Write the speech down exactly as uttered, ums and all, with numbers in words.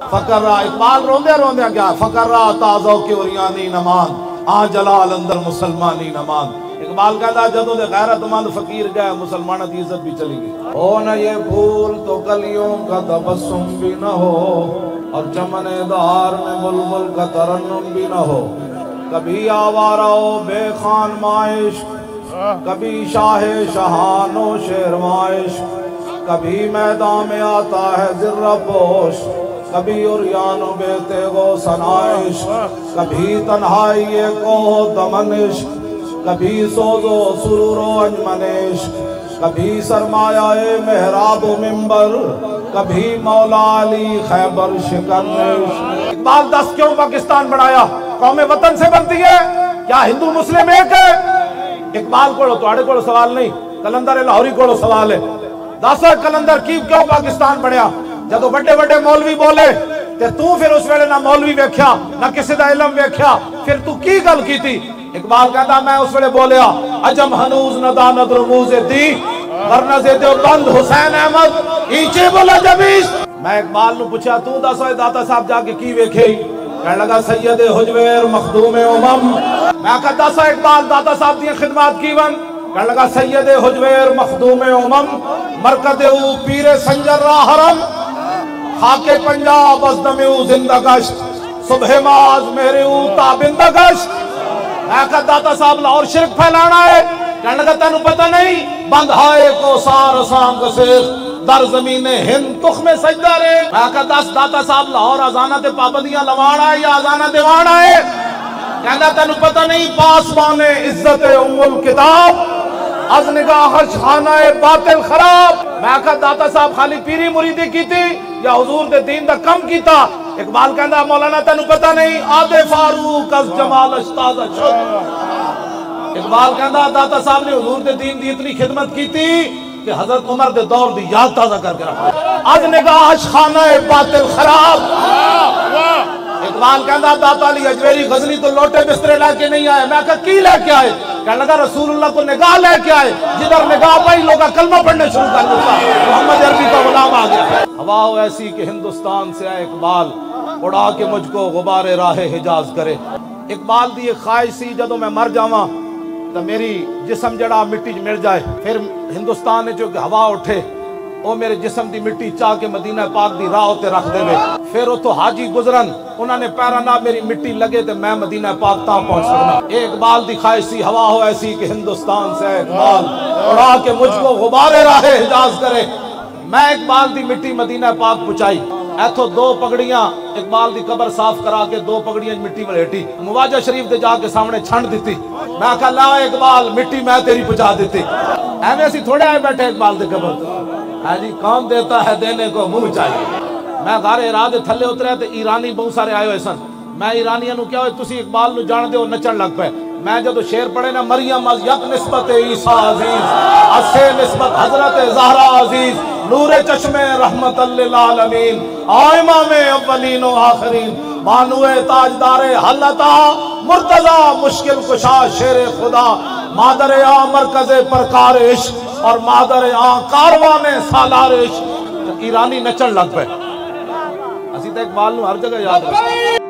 फकर्रा इकबाल रोंदे रोंदे क्या फकर्रा ताज़ो के उरियानी नमान आ जलाल अंदर मुसलमानी नमान। इकबाल कहता जदों दे गैरतमंद फकीर गए मुसलमानों की इज्जत भी चली गई। हो न ये फूल तो कलियों का तबस्सुम भी न हो और चमने दार में बुलबुल का तरन्नुम भी न हो। कभी आवारा हो बेखान माइश, कभी शाहे शहानो शेरमाइश, कभी मैदान में आता है जिर्रा पोश, कभी उरियानो बेते गो सनाइश, कभी तन्हाई को दमनिश, कभी सोजो सुरूरो अंजमनिश, कभी सरमाया मेहराब मिंबर, कभी मौला अली खैबर शिकनिश। इकबाल दस क्यों पाकिस्तान बनाया? कौमे वतन से बनती है क्या? हिंदू मुस्लिम एक है? इकबाल को तुहाड़े को सवाल नहीं, कलंदर लाहौरी को सवाल है। दस कलंदर की क्यों पाकिस्तान बनया? जदों बड़े बड़े मौलवी बोले ते तू फिर उस वेले ना मौलवी वेख्या ना किसी दा इलम वेख्या, फिर तू की गल की थी? इकबाल कहता मैं उस वेले बोलिया अजम हनूज न दानत रमूज दी वरना से दे बंद हुसैन अहमद ईचे बोला जबीश। मैं इकबाल नु पूछा तू दस ओए दाता साहब जाके की वेखे? कहने लगा सैयद हुजवेर मखदूम उमम। मैं कहा दस इकबाल दाता साहब दी खिदमत की वन? कहने लगा सैयद हुजवेर मखदूम उमम मरकद ऊ पीरे संजर हरम खाके पंजाब अज़दमे ऊ जिंदगश सुबह माज मेरे ऊ ताबिंदगश। मैं कहा दाता साहब लाहौर शिरक फैलाना है? कहने लगा तेनू पता नहीं बंद हाए को सार सांग से दर जमीने हिंद तुख में सजदा रे। मैं कहा दस दाता साहब लाहौर अजाना ते पाबंदियां लवाना है या अजाना दिवाना है? कहना तेनू पता नहीं पासवाने इज्जत उम्मुल किताब अज निगाह खाना बातिल खराब। मैं कहा दाता साहब खाली पीरी मुरीदी की थी या हुजूर दे दीन दा कम कीता? इकबाल कहता मौलाना तेनू पता नहीं आदे फारूक अज जमाल अश्ताज़ शुद। इकबाल कहता दाता साहब ने हुजूर दे दीन दी इतनी खिदमत की थी कि हजरत उमर दे दौर दी याद ताजा करके रखा। अज निगाह खाना बातिल खराब। इकबाल कहता दाता अली अजमेरी गजनी तो लोटे बिस्तरे लेके नहीं आए। मैं कहा की लेके आए? कहने लगा रसूलुल्लाह तो निगाह लेके आए, जिधर निगाह पाई लोग कलमा पढ़ने शुरू कर दिया, मोहम्मद अरबी का गुलाम आ गया। हवा ऐसी कि हिंदुस्तान से आए इकबाल उड़ा के मुझको गुबारे राहे हिजाज करे। इकबाल दी ख्वाहिश सी जदों मैं मर जावा तो मेरी जिसम जड़ा मिट्टी च मिल जाए, फिर हिंदुस्तान जो हवा उठे वो मेरे जिसम की मिट्टी चाह के मदीना पाक दी राह उत्ते रख देवे। फिर उतो हाजी गुजरन उन्होंने पैरा ना मेरी मिट्टी लगे तो मैं मदीना पाक ता पहुंच सकना। एक इकबाल दी ख्वाहिश सी हवा हो ऐसी कि हिंदुस्तान से इकबाल उड़ा के मुझको गुबारे राहे हिजाज करे। मैं इकबाल दी मिट्टी मदीना पाक पहुंचाई। ऐथो दो पगड़ियां इकबाल दी कबर साफ करा के दो पगड़ियां मिट्टी मलेटी मुवाजा शरीफ दे जाके सामने छंड दी। मैं कहा ला इकबाल मिट्टी मैं तेरी पहुंचा दी। एवं असी थोड़े आए बैठे इकबाल दे कबर है जी, कौन देता है देने को मुंह चाहिए। मैं गारे इरादे थले उतरे तो ईरानी बहुत सारे आए हुए सन। मैं ईरानियों को क्या तुसी इकबाल नु जान दो नचन लग पे। मैं जब शेर पढ़े ना मरियम अज यक निस्बत ईसा अजीज असे निस्बत हजरत ज़हरा अजीज नूरे चश्मे रहमतल लिल आलमीन आइमा में अव्वलीन व आखिरीन बानुए ताजदारे हल्लता मुर्तजा मुश्किल कुशा शेर खुदा मादर आ मरकज़े परकारिश और मादर आ कारवाने सालारिश। ईरानी नचन लग पे। असी तो इकबाल नु हर जगह याद रखते।